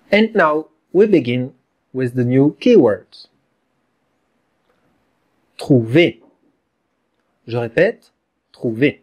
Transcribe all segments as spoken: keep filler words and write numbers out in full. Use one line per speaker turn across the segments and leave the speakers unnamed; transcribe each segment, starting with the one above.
And now we begin with the new keywords. Trouver. Je répète, trouver.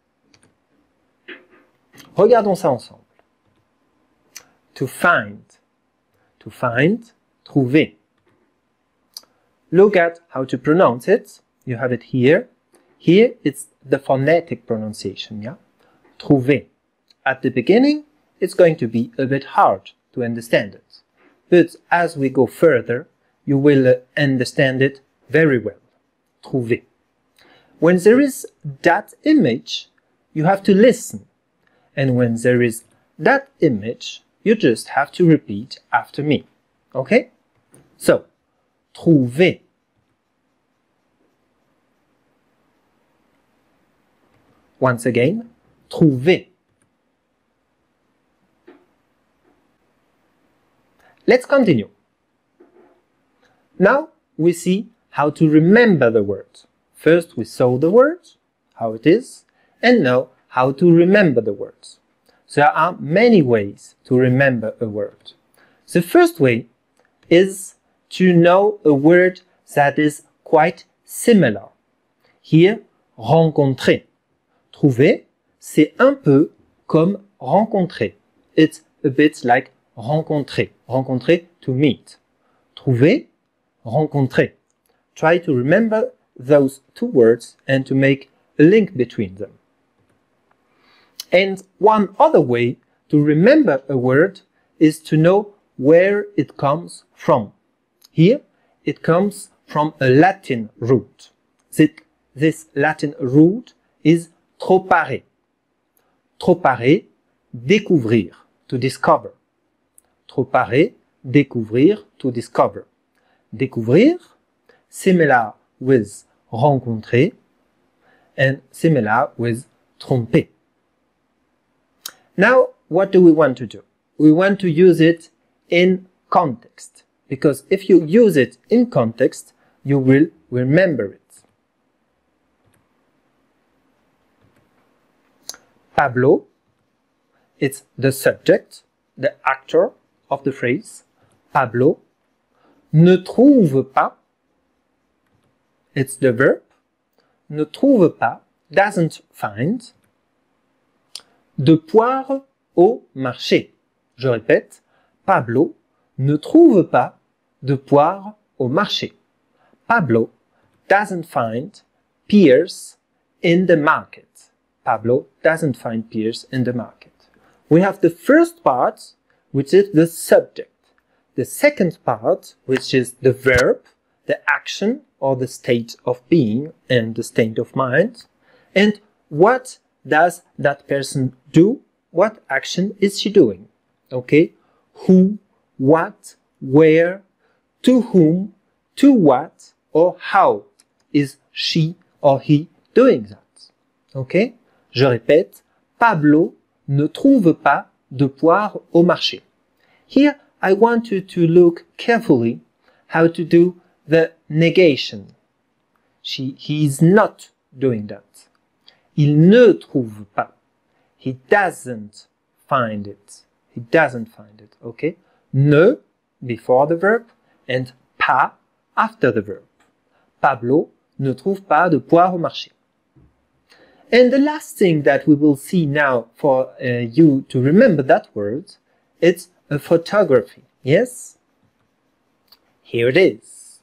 Regardons ça ensemble. To find. To find, trouver. Look at how to pronounce it. You have it here. Here it's the phonetic pronunciation, yeah? Trouver. At the beginning, it's going to be a bit hard to understand it. But as we go further, you will uh, understand it very well. Trouver. When there is that image, you have to listen. And when there is that image, you just have to repeat after me. Okay? So, trouver. Once again, trouver. Let's continue. Now we see how to remember the word. First we saw the word, how it is, and now how to remember the words. There are many ways to remember a word. The first way is to know a word that is quite similar. Here, rencontrer. Trouver, c'est un peu comme rencontrer. It's a bit like rencontrer. Rencontrer, to meet. Trouver, rencontrer. Try to remember those two words and to make a link between them. And one other way to remember a word is to know where it comes from. Here, it comes from a Latin root. This Latin root is tropare. Tropare, découvrir, to discover. Tropare, découvrir, to discover. Découvrir, similar with rencontrer, and similar with tromper. Now, what do we want to do? We want to use it in context, because if you use it in context, you will remember it. Pablo, it's the subject, the actor of the phrase. Pablo ne trouve pas, it's the verb. Ne trouve pas, doesn't find, de poire au marché. Je répète, Pablo ne trouve pas de poire au marché. Pablo doesn't find pears in the market. Pablo doesn't find pears in the market. We have the first part, which is the subject. The second part, which is the verb, the action or the state of being and the state of mind. And what does that person do? What action is she doing? Okay? Who, what, where, to whom, to what, or how is she or he doing that? Okay? Je répète, Pablo ne trouve pas de poire au marché. Here, I want you to look carefully how to do the negation. She, he is not doing that. Il ne trouve pas. He doesn't find it. He doesn't find it, okay? Ne before the verb and pas after the verb. Pablo ne trouve pas de poire au marché. And the last thing that we will see now for uh, you to remember that word, it's a photography. Yes? Here it is.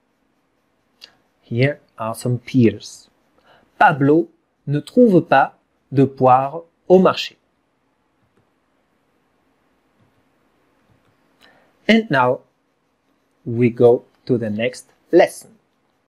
Here are some pears. Pablo ne trouve pas de poire au marché. And now we go to the next lesson.